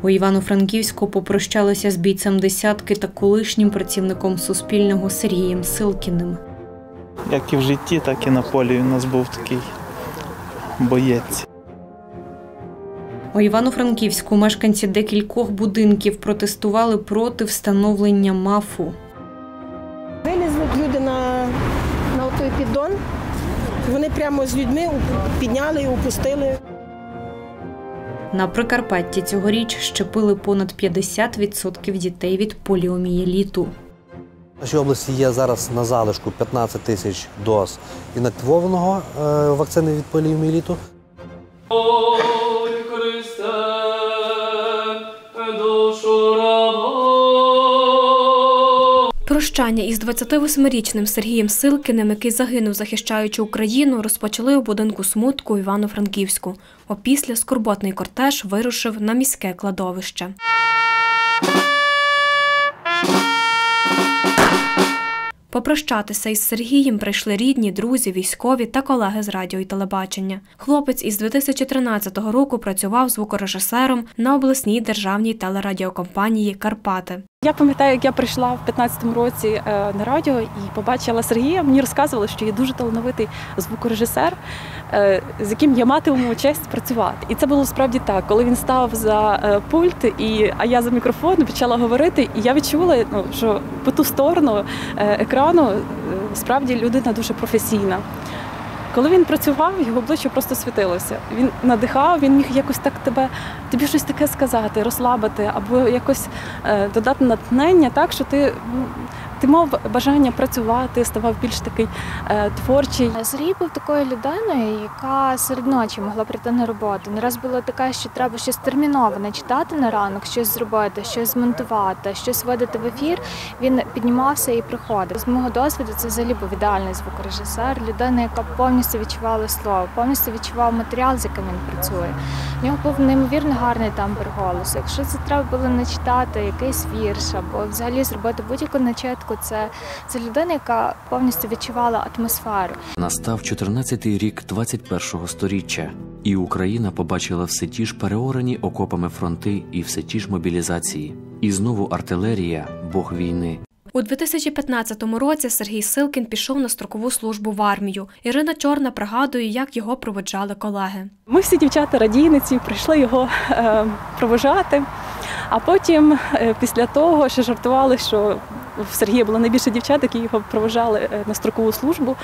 У Івано-Франківську попрощалися з бійцем «Десятки» та колишнім працівником Суспільного Сергієм Силкіним. Як і в житті, так і на полі у нас був такий боєць. У Івано-Франківську мешканці декількох будинків протестували проти встановлення МАФу. Вилізли люди на той піддон, вони прямо з людьми підняли і опустили. На Прикарпатті цьогоріч щепили понад 50% дітей від поліомієліту. В нашій області є зараз на залишку 15 тисяч доз інактивованого вакцини від поліомієліту. Прощання із 28-річним Сергієм Силкіним, який загинув, захищаючи Україну, розпочали у будинку смутку у Івано-Франківську. Опісля скорботний кортеж вирушив на міське кладовище. Попрощатися із Сергієм прийшли рідні, друзі, військові та колеги з радіо і телебачення. Хлопець із 2013 року працював звукорежисером на обласній державній телерадіокомпанії «Карпати». Я пам'ятаю, як я прийшла в 2015 році на радіо і побачила Сергія. Мені розказували, що є дуже талановитий звукорежисер, з яким я матиму честь працювати. І це було справді так. Коли він став за пульт, а я за мікрофон почала говорити, і я відчула, що по ту сторону екрану справді людина дуже професійна. Коли він працював, його обличчя просто світилося. Він надихав, він міг якось так тобі щось таке сказати, розслабити, або якось додати натхнення так, що ти мав бажання працювати, ставав більш такий творчий. Сергій був такою людиною, яка серед ночі могла прийти на роботу. Не раз було таке, що треба щось терміноване читати на ранок, щось зробити, щось змонтувати, щось видати в ефір. Він піднімався і приходив. З мого досвіду це взагалі був ідеальний звукорежисер, людина, яка повністю відчувала слово, повністю відчував матеріал, з яким він працює. У нього був неймовірно гарний тембр голосу. Якщо це треба було начитати якийсь вірш або взагалі зробити будь-яку начитку, це людина, яка повністю відчувала атмосферу. Настав 14-й рік 21-го сторіччя, і Україна побачила все ті ж переорані окопами фронти і все ті ж мобілізації. І знову артилерія – бог війни. У 2015 році Сергій Силкін пішов на строкову службу в армію. Ірина Чорна пригадує, як його проводжали колеги. Ми всі дівчата-радійниці прийшли його проводжати, а потім після того ще жартували, що в Сергія було найбільше дівчат, які його проводжали на строкову службу.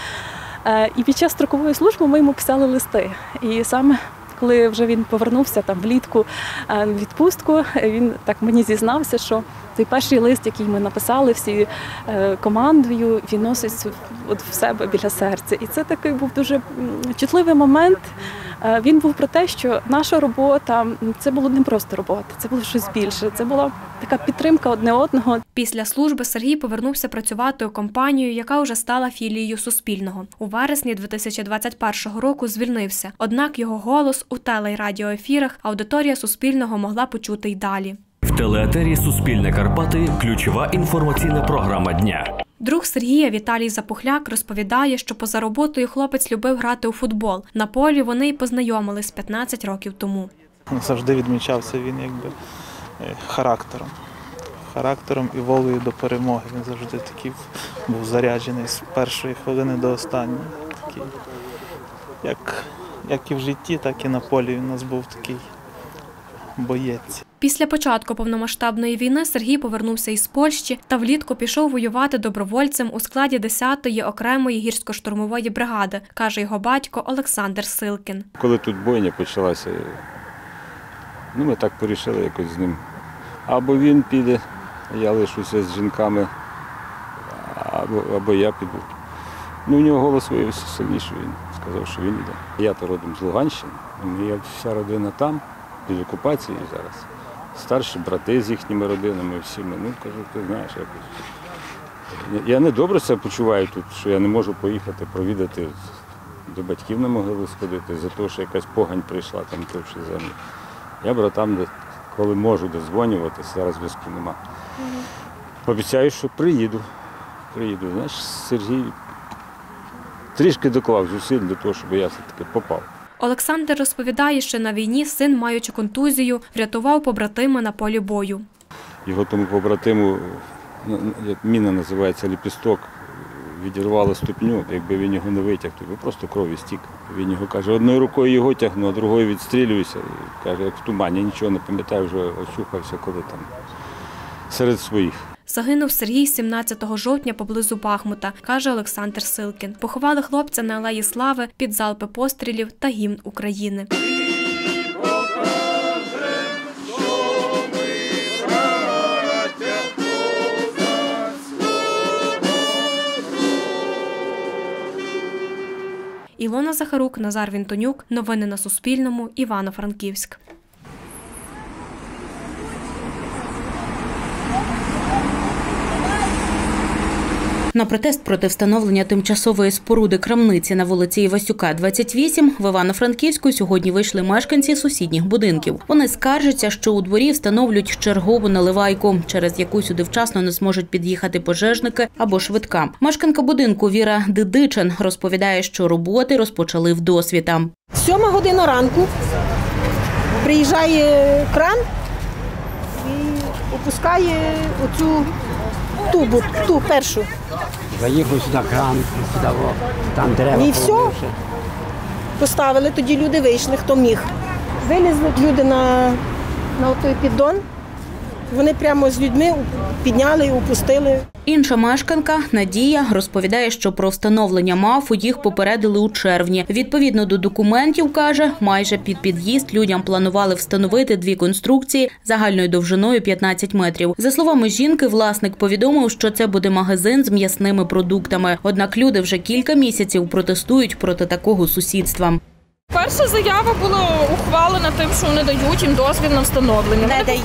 І під час строкової служби ми йому писали листи. І саме коли вже він повернувся влітку в відпустку, він так мені зізнався, що той перший лист, який ми написали всі командою, він носить в себе біля серця. І це такий був дуже чутливий момент. Він був про те, що наша робота – це було не просто робота, це було щось більше, це була така підтримка одне одного. Після служби Сергій повернувся працювати у компанію, яка вже стала філією Суспільного. У вересні 2021 року звільнився, однак його голос у теле- й радіоефірах аудиторія Суспільного могла почути й далі. В телеетері «Суспільне Карпати» – ключова інформаційна програма дня. Друг Сергія Віталій Запухляк розповідає, що поза роботою хлопець любив грати у футбол. На полі вони й познайомились 15 років тому. Завжди відмічався він характером і волею до перемоги. Він завжди такий був заряджений з першої хвилини до останньої. Такий, як і в житті, так і на полі він у нас був такий боєць. Після початку повномасштабної війни Сергій повернувся із Польщі та влітку пішов воювати добровольцем у складі 10-ї окремої гірсько-штурмової бригади, каже його батько Олександр Силкін. Коли тут бойня почалася, ми так порішили якось з ним. Або він піде, я лишуся з жінками, або я піду. У нього голос виявився сильніший, він сказав, що він йде. Я то родом з Луганщини, моя вся родина там, під окупацією зараз. Старші брати з їхніми родинами, всі ми. Кажу, ти знаєш, я не добре себе почуваю тут, що я не можу поїхати провідати, до батьків на могилу сходити, за те, що якась погань прийшла там товши землю. Я братам, коли можу дозвонюватися, зараз зв'язку нема. Обіцяю, що приїду. Знаєш, Сергій трішки доклав зусиль до того, щоб я все-таки попав. Олександр розповідає, що на війні син, маючи контузію, врятував побратима на полі бою. Його тому побратиму, міна називається ліпісток, відірвало ступню, якби він його не витягнув, просто кров'ю стік. Він його каже, одною рукою його тягну, а другою відстрілююся. Каже, як в тумані, нічого не пам'ятаю, вже очухався, коли там серед своїх. Загинув Сергій 17 жовтня поблизу Бахмута, каже Олександр Силкін. Поховали хлопця на Алеї Слави під залпи пострілів та гімн України. Ілона Захарук, Назар Вінтонюк. Новини на Суспільному. Івано-Франківськ. На протест проти встановлення тимчасової споруди крамниці на вулиці Івасюка, 28 в Івано-Франківську сьогодні вийшли мешканці сусідніх будинків. Вони скаржаться, що у дворі встановлюють чергову наливайку, через яку сюди вчасно не зможуть під'їхати пожежники або швидка. Мешканка будинку Віра Дидичин розповідає, що роботи розпочали вдосвіта. 7 година ранку приїжджає кран і опускає оцю тубу, ту першу. Заїхав сюди кран, сюди, там дерева. І все. Поставили, тоді люди вийшли, хто міг. Вилізли люди на той піддон. Вони прямо з людьми підняли і опустили. Інша мешканка Надія розповідає, що про встановлення МАФу їх попередили у червні. Відповідно до документів, каже, майже під під'їзд людям планували встановити 2 конструкції загальною довжиною 15 метрів. За словами жінки, власник повідомив, що це буде магазин з м'ясними продуктами. Однак люди вже кілька місяців протестують проти такого сусідства. Перша заява була ухвалена тим, що вони дають їм дозвіл на встановлення. Не дають.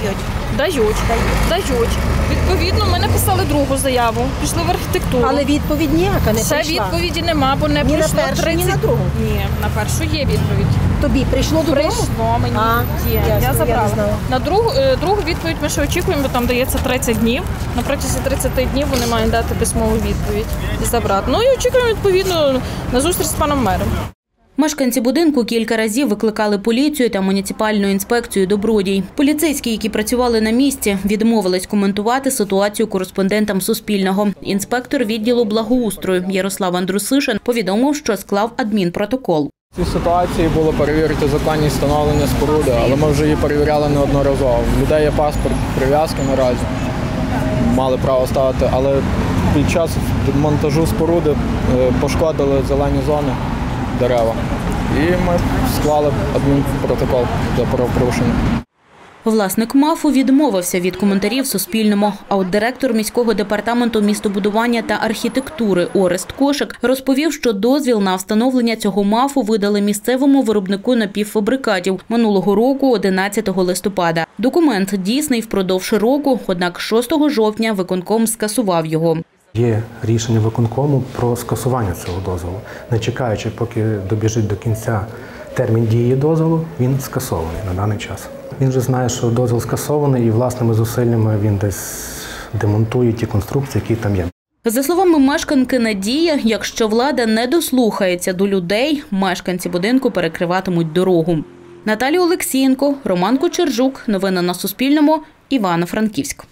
Дають. Відповідно, ми написали другу заяву, пішли в архітектуру. Але відповідь ніяка не прийшла. Ще відповіді нема, бо не ні прийшло на першу, 30... ні на другу. Ні, на першу є відповідь. Тобі прийшло додому? Прийшло мені. Є. Ясно, я забрала. Я на другу відповідь ми ще очікуємо, бо там дається 30 днів. На протязі 30 днів вони мають дати письмову відповідь і забрати. Ну і очікуємо, відповідно, на зустріч з паном мером. Мешканці будинку кілька разів викликали поліцію та муніципальну інспекцію «Добродій». Поліцейські, які працювали на місці, відмовились коментувати ситуацію кореспондентам Суспільного. Інспектор відділу благоустрою Ярослав Андрусишин повідомив, що склав адмінпротокол. В цій ситуації було перевірити законність встановлення споруди, але ми вже її перевіряли неодноразово. В людей є паспорт прив'язки наразі, мали право ставити, але під час монтажу споруди пошкодили зелені зони, дерева. І ми склали адмінпротокол за правопорушення. Власник МАФу відмовився від коментарів Суспільному. А от директор міського департаменту містобудування та архітектури Орест Кошик розповів, що дозвіл на встановлення цього МАФу видали місцевому виробнику напівфабрикатів минулого року, 11 листопада. Документ дійсний впродовж року, однак 6 жовтня виконком скасував його. Є рішення виконкому про скасування цього дозволу. Не чекаючи, поки добіжить до кінця термін дії дозволу, він скасований на даний час. Він вже знає, що дозвіл скасований і власними зусиллями він десь демонтує ті конструкції, які там є. За словами мешканки Надії, якщо влада не дослухається до людей, мешканці будинку перекриватимуть дорогу. Наталія Олексієнко, Роман Кучержук. Новини на Суспільному. Івано-Франківськ.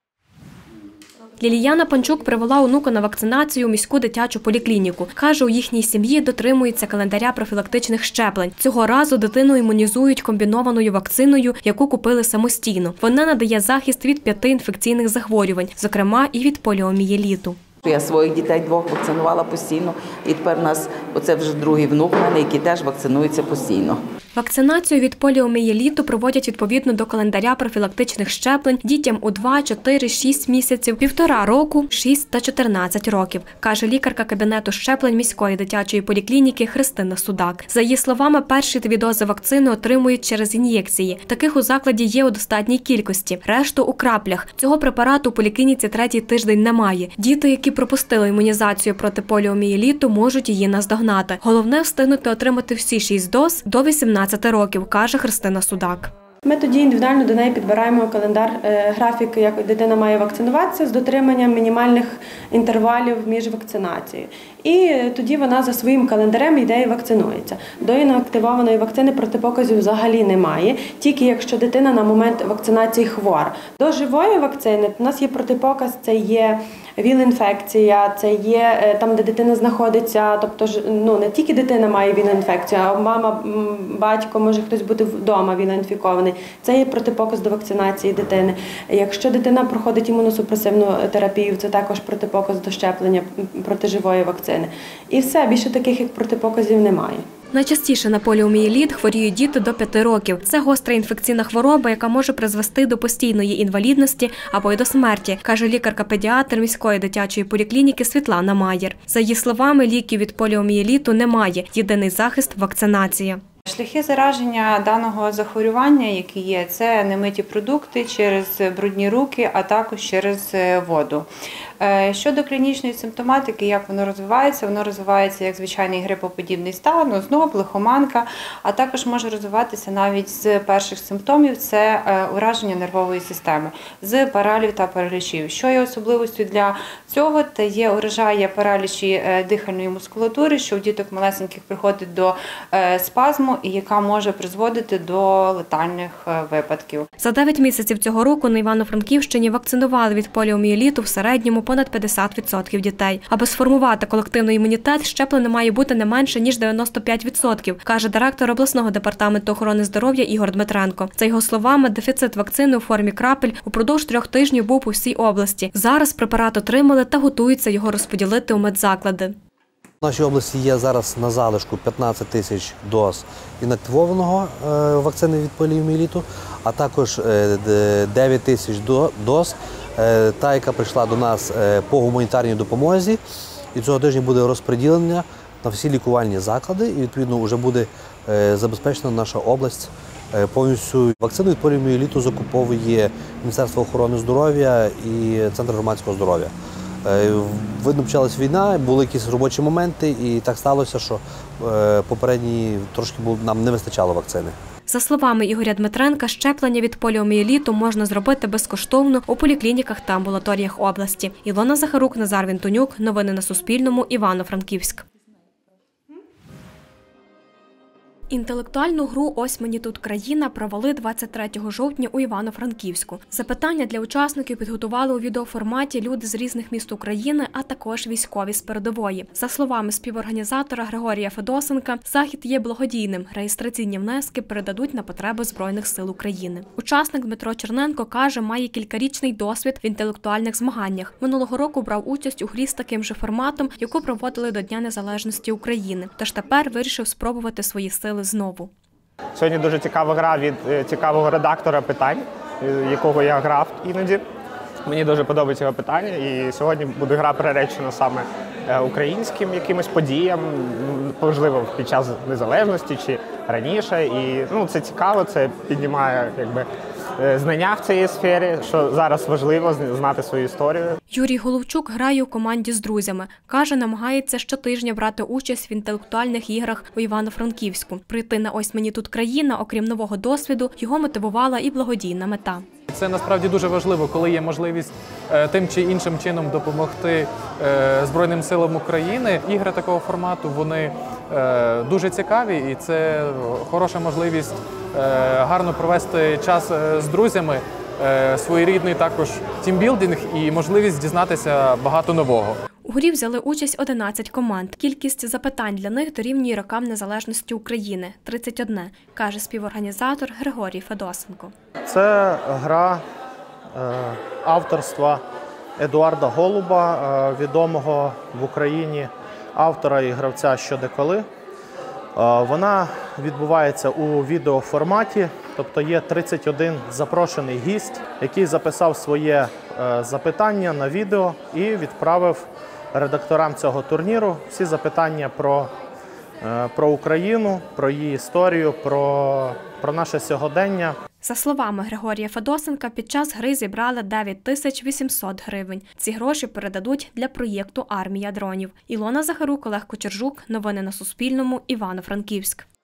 Ліліяна Панчук привела онука на вакцинацію у міську дитячу поліклініку. Каже, у їхній сім'ї дотримується календаря профілактичних щеплень. Цього разу дитину імунізують комбінованою вакциною, яку купили самостійно. Вона надає захист від 5 інфекційних захворювань, зокрема і від поліомієліту. Я своїх дітей 2 вакцинувала постійно, і тепер у нас, оце вже другий внук в мене, який теж вакцинується постійно. Вакцинацію від поліомієліту проводять відповідно до календаря профілактичних щеплень дітям у 2, 4, 6 місяців, 1,5 року, 6 та 14 років, каже лікарка кабінету щеплень міської дитячої поліклініки Христина Судак. За її словами, перші 2 дози вакцини отримують через ін'єкції. Таких у закладі є у достатній кількості, решту у краплях. Цього препарату у поліклініці 3-й тиждень немає. Діти, які пропустили імунізацію проти поліомієліту, можуть її наздогнати. Головне – встигнути отримати всі 6 доз до 18 років, каже Христина Судак. Ми тоді індивідуально до неї підбираємо календар, графік, як дитина має вакцинуватися з дотриманням мінімальних інтервалів між вакцинацією. І тоді вона за своїм календарем йде і вакцинується. До інактивованої вакцини протипоказів взагалі немає, тільки якщо дитина на момент вакцинації хвора. До живої вакцини у нас є протипоказ, це є ВІЛ-інфекція, це є там, де дитина знаходиться, тобто не тільки дитина має ВІЛ-інфекцію, а мама, батько, може хтось бути вдома ВІЛ-інфікований. Це є протипоказ до вакцинації дитини. Якщо дитина проходить імуносупресивну терапію, це також протипоказ до щеплення проти живої вакцини. І все, більше таких як протипоказів немає. Найчастіше на поліомієліт хворіють діти до 5 років. Це гостра інфекційна хвороба, яка може призвести до постійної інвалідності або й до смерті, каже лікарка-педіатр міської дитячої поліклініки Світлана Маєр. За її словами, ліків від поліомієліту немає. Єдиний захист – вакцинація. Шляхи зараження даного захворювання, які є, це немиті продукти через брудні руки, а також через воду. Щодо клінічної симптоматики, як воно розвивається як звичайний грипоподібний стан, озноб, лихоманка, а також може розвиватися навіть з перших симптомів – це ураження нервової системи, з паралів та паралічів. Що є особливістю для цього? Це є уражає паралічі дихальної мускулатури, що в діток малесеньких приходить до спазму і яка може призводити до летальних випадків. За 9 місяців цього року на Івано-Франківщині вакцинували від поліомієліту в середньому понад 50% дітей. Аби сформувати колективний імунітет, щеплення має бути не менше, ніж 95%, каже директор обласного департаменту охорони здоров'я Ігор Дмитренко. За його словами, дефіцит вакцини у формі крапель упродовж 3 тижнів був у всій області. Зараз препарат отримали та готуються його розподілити у медзаклади. В нашій області є зараз на залишку 15 тисяч доз інактивованого вакцини від поліомієліту, а також 9 тисяч доз, та, яка прийшла до нас по гуманітарній допомозі. І цього тижня буде розподілення на всі лікувальні заклади і, відповідно, вже буде забезпечена наша область повністю. Вакцину від поліомієліту закуповує Міністерство охорони здоров'я і Центр громадського здоров'я. Видно, почалась війна, були якісь робочі моменти, і так сталося, що попередній трошки нам не вистачало вакцини. За словами Ігоря Дмитренка, щеплення від поліомієліту можна зробити безкоштовно у поліклініках та амбулаторіях області. Ілона Захарук, Назар Вінтонюк. Новини на Суспільному. Івано-Франківськ. Інтелектуальну гру «Ось мені тут країна» провели 23 жовтня у Івано-Франківську. Запитання для учасників підготували у відеоформаті люди з різних міст України, а також військові з передової. За словами співорганізатора Григорія Федосенка, захід є благодійним. Реєстраційні внески передадуть на потреби Збройних сил України. Учасник Дмитро Черненко каже, має кількарічний досвід в інтелектуальних змаганнях. Минулого року брав участь у грі з таким же форматом, яку проводили до Дня Незалежності України. Тож тепер вирішив спробувати свої сили знову. Сьогодні дуже цікава гра від цікавого редактора питань, якого я грав іноді. Мені дуже подобається його питання, і сьогодні буде гра приречена саме українським якимось подіям, можливо, під час незалежності чи раніше. І це цікаво, це піднімає знання в цій сфері, що зараз важливо знати свою історію. Юрій Головчук грає у команді з друзями. Каже, намагається щотижня брати участь в інтелектуальних іграх у Івано-Франківську. Прийти на «Ось мені тут країна», окрім нового досвіду, його мотивувала і благодійна мета. Це насправді дуже важливо, коли є можливість тим чи іншим чином допомогти Збройним силам України. Ігри такого формату, вони дуже цікаві, і це хороша можливість гарно провести час з друзями, своєрідний також тімбілдинг і можливість дізнатися багато нового. У грі взяли участь 11 команд. Кількість запитань для них дорівнює рокам незалежності України – 31, каже співорганізатор Григорій Федосенко. Це гра авторства Едуарда Голуба, відомого в Україні автора і гравця «Що, де, коли». Вона відбувається у відеоформаті, тобто є 31 запрошений гість, який записав своє запитання на відео і відправив редакторам цього турніру всі запитання про Україну, про її історію, про наше сьогодення. За словами Григорія Федосенка, під час гри зібрали 9800 гривень. Ці гроші передадуть для проєкту «Армія дронів». Ілона Захарук, Олег Кочержук. Новини на Суспільному. Івано-Франківськ.